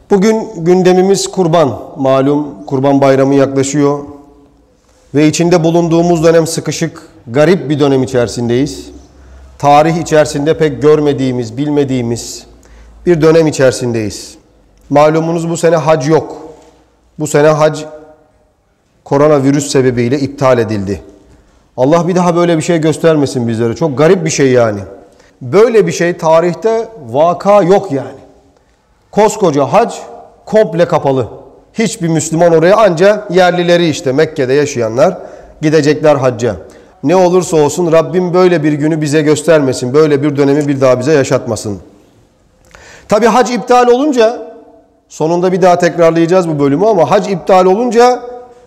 Bugün gündemimiz kurban. Malum Kurban Bayramı yaklaşıyor. Ve içinde bulunduğumuz dönem sıkışık, garip bir dönem içerisindeyiz. Tarih içerisinde pek görmediğimiz, bilmediğimiz bir dönem içerisindeyiz. Malumunuz bu sene hac yok. Bu sene hac koronavirüs sebebiyle iptal edildi. Allah bir daha böyle bir şey göstermesin bizlere. Çok garip bir şey yani. Böyle bir şey tarihte vaka yok yani. Koskoca hac komple kapalı. Hiçbir Müslüman oraya, ancak yerlileri işte Mekke'de yaşayanlar gidecekler hacca. Ne olursa olsun Rabbim böyle bir günü bize göstermesin. Böyle bir dönemi bir daha bize yaşatmasın. Tabi hac iptal olunca, sonunda bir daha tekrarlayacağız bu bölümü, ama hac iptal olunca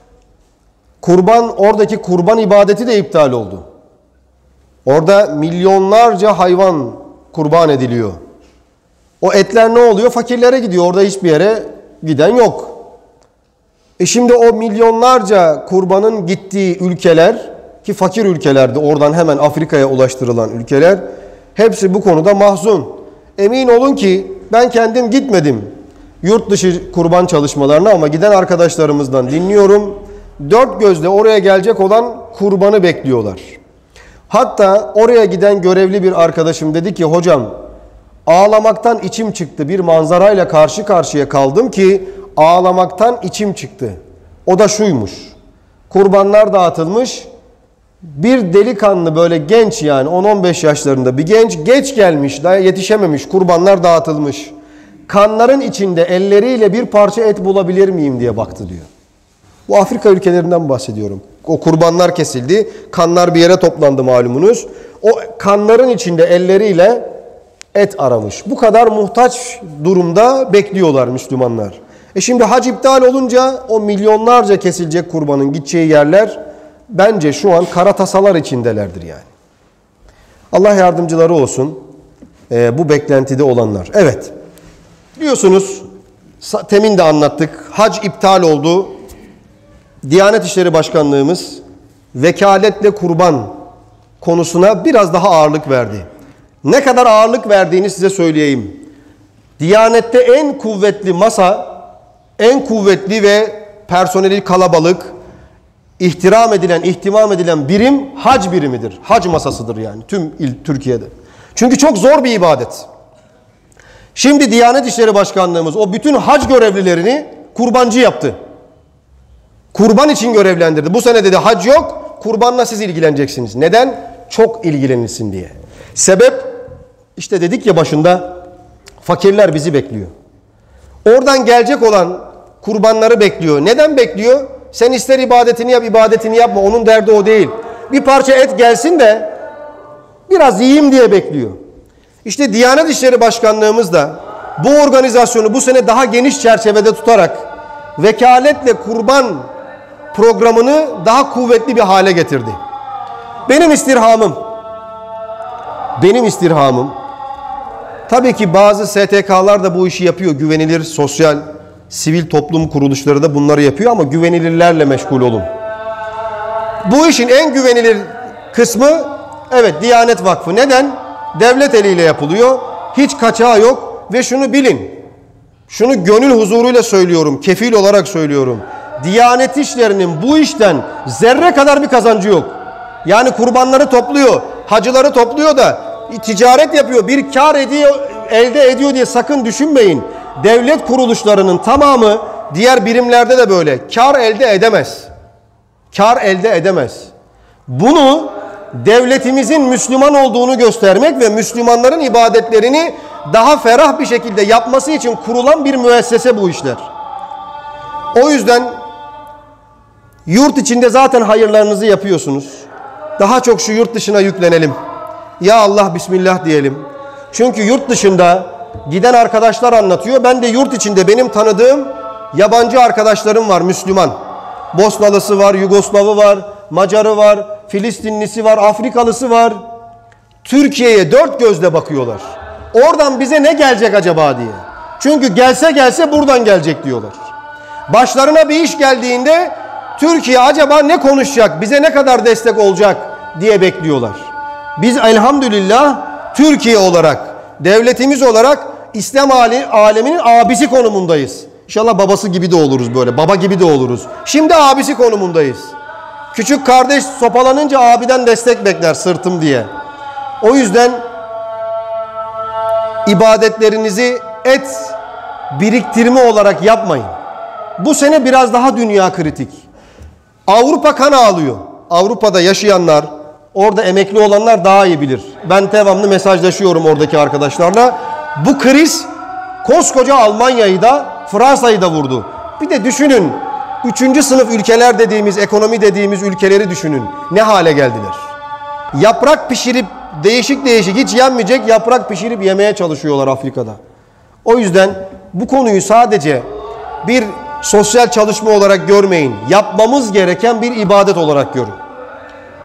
oradaki kurban ibadeti de iptal oldu. Orada milyonlarca hayvan kurban ediliyor. O etler ne oluyor? Fakirlere gidiyor. Orada hiçbir yere giden yok. Şimdi o milyonlarca kurbanın gittiği ülkeler, ki fakir ülkelerdi, oradan hemen Afrika'ya ulaştırılan ülkeler, hepsi bu konuda mahzun. Emin olun ki ben kendim gitmedim yurt dışı kurban çalışmalarına, ama giden arkadaşlarımızdan dinliyorum. Dört gözle oraya gelecek olan kurbanı bekliyorlar. Hatta oraya giden görevli bir arkadaşım dedi ki, hocam ağlamaktan içim çıktı. Bir manzarayla karşı karşıya kaldım ki ağlamaktan içim çıktı. O da şuymuş: kurbanlar dağıtılmış. Bir delikanlı, böyle genç, yani 10-15 yaşlarında bir genç, geç gelmiş, daha yetişememiş, kurbanlar dağıtılmış. Kanların içinde elleriyle bir parça et bulabilir miyim diye baktı diyor. Bu Afrika ülkelerinden bahsediyorum. O kurbanlar kesildi, kanlar bir yere toplandı malumunuz. O kanların içinde elleriyle et aramış. Bu kadar muhtaç durumda bekliyorlar Müslümanlar. Şimdi hac iptal olunca o milyonlarca kesilecek kurbanın gideceği yerler bence şu an kara tasalar içindelerdir yani. Allah yardımcıları olsun bu beklentide olanlar. Evet, biliyorsunuz temin de anlattık. Hac iptal oldu. Diyanet İşleri Başkanlığımız vekaletle kurban konusuna biraz daha ağırlık verdi. Ne kadar ağırlık verdiğini size söyleyeyim. Diyanette en kuvvetli masa, en kuvvetli ve personeli kalabalık, ihtimam edilen birim hac birimidir. Hac masasıdır yani tüm Türkiye'de. Çünkü çok zor bir ibadet. Şimdi Diyanet İşleri Başkanlığımız o bütün hac görevlilerini kurbancı yaptı. Kurban için görevlendirdi. Bu sene dedi hac yok, kurbanla siz ilgileneceksiniz. Neden? Çok ilgilenilsin diye. Sebep, işte dedik ya başında, fakirler bizi bekliyor. Oradan gelecek olan kurbanları bekliyor. Neden bekliyor? Sen ister ibadetini yap, ibadetini yapma. Onun derdi o değil. Bir parça et gelsin de biraz yiyeyim diye bekliyor. İşte Diyanet İşleri Başkanlığımız da bu organizasyonu bu sene daha geniş çerçevede tutarak vekaletle kurban programını daha kuvvetli bir hale getirdi. Benim istirhamım, tabii ki bazı STK'lar da bu işi yapıyor. Güvenilir sosyal, sivil toplum kuruluşları da bunları yapıyor, ama güvenilirlerle meşgul olun. Bu işin en güvenilir kısmı, evet, Diyanet Vakfı. Neden? Devlet eliyle yapılıyor. Hiç kaçağı yok ve şunu bilin. Şunu gönül huzuruyla söylüyorum, kefil olarak söylüyorum. Diyanet işlerinin bu işten zerre kadar bir kazancı yok. Yani kurbanları topluyor, hacıları topluyor da ticaret yapıyor, bir kar elde ediyor diye sakın düşünmeyin. Devlet kuruluşlarının tamamı, diğer birimlerde de böyle, kar elde edemez. Kar elde edemez. Bunu devletimizin Müslüman olduğunu göstermek ve Müslümanların ibadetlerini daha ferah bir şekilde yapması için kurulan bir müessese bu işler. O yüzden yurt içinde zaten hayırlarınızı yapıyorsunuz. Daha çok şu yurt dışına yüklenelim. Ya Allah bismillah diyelim. Çünkü yurt dışında giden arkadaşlar anlatıyor. Ben de yurt içinde benim tanıdığım yabancı arkadaşlarım var, Müslüman. Bosnalısı var, Yugoslavı var, Macarı var, Filistinlisi var, Afrikalısı var. Türkiye'ye dört gözle bakıyorlar. Oradan bize ne gelecek acaba diye. Çünkü gelse buradan gelecek diyorlar. Başlarına bir iş geldiğinde Türkiye acaba ne konuşacak, bize ne kadar destek olacak diye bekliyorlar. Biz elhamdülillah Türkiye olarak, devletimiz olarak İslam aleminin abisi konumundayız. İnşallah babası gibi de oluruz böyle. Baba gibi de oluruz. Şimdi abisi konumundayız. Küçük kardeş sopalanınca abiden destek bekler sırtım diye. O yüzden ibadetlerinizi et biriktirme olarak yapmayın. Bu sene biraz daha dünya kritik. Avrupa kan ağlıyor. Avrupa'da yaşayanlar, orada emekli olanlar daha iyi bilir. Ben devamlı mesajlaşıyorum oradaki arkadaşlarla. Bu kriz koskoca Almanya'yı da Fransa'yı da vurdu. Bir de düşünün, 3. sınıf ülkeler dediğimiz, ekonomi dediğimiz ülkeleri düşünün. Ne hale geldiler? Yaprak pişirip değişik değişik hiç yenmeyecek yaprak pişirip yemeye çalışıyorlar Afrika'da. O yüzden bu konuyu sadece bir sosyal çalışma olarak görmeyin. Yapmamız gereken bir ibadet olarak görün.